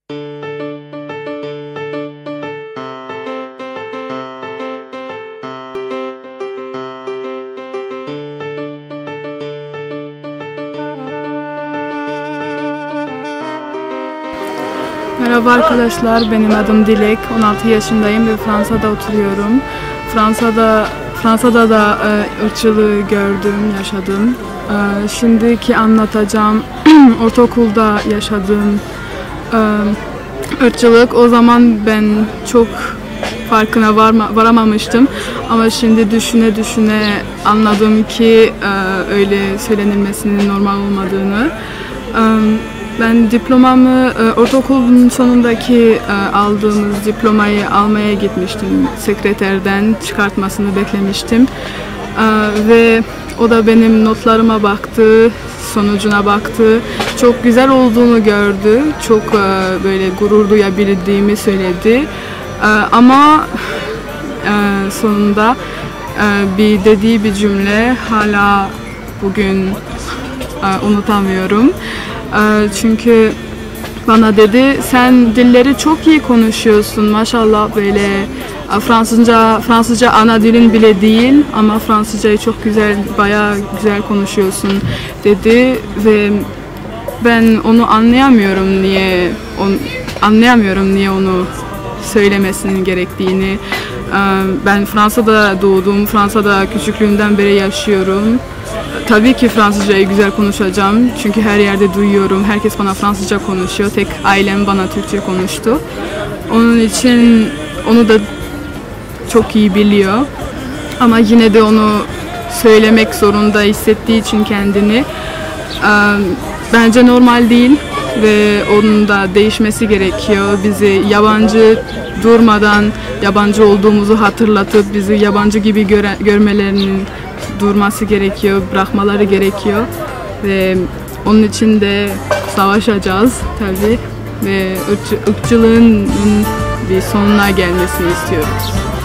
Merhaba arkadaşlar, benim adım Dilek. 16 yaşındayım ve Fransa'da oturuyorum. Fransa'da da ırkçılığı gördüm, yaşadım. Şimdiki anlatacağım ortaokulda yaşadığım ırkçılık. O zaman ben çok farkına varamamıştım. Ama şimdi düşüne anladım ki öyle söylenilmesinin normal olmadığını. Ben diplomamı ortaokulun sonundaki aldığımız diplomayı almaya gitmiştim. Sekreterden çıkartmasını beklemiştim. Ve o da benim notlarıma baktı, sonucuna baktı. Çok güzel olduğunu gördü. Çok böyle gurur duyabildiğimi söyledi. Ama sonunda dediği bir cümle hala bugün unutamıyorum. Çünkü bana dedi, sen dilleri çok iyi konuşuyorsun maşallah, böyle Fransızca ana dilin bile değil ama Fransızcayı çok güzel, bayağı güzel konuşuyorsun dedi ve ben onu anlayamıyorum niye onu söylemesinin gerektiğini. Ben Fransa'da doğdum, Fransa'da küçüklüğümden beri yaşıyorum. Tabii ki Fransızcayı güzel konuşacağım çünkü her yerde duyuyorum, herkes bana Fransızca konuşuyor, tek ailem bana Türkçe konuştu. Onun için onu da çok iyi biliyor ama yine de onu söylemek zorunda hissettiği için kendini bence normal değil ve onun da değişmesi gerekiyor. Bizi durmadan yabancı olduğumuzu hatırlatıp bizi yabancı gibi görmelerinin durması gerekiyor, bırakmaları gerekiyor ve onun için de savaşacağız tabii ve ırkçılığın bir sonuna gelmesini istiyoruz.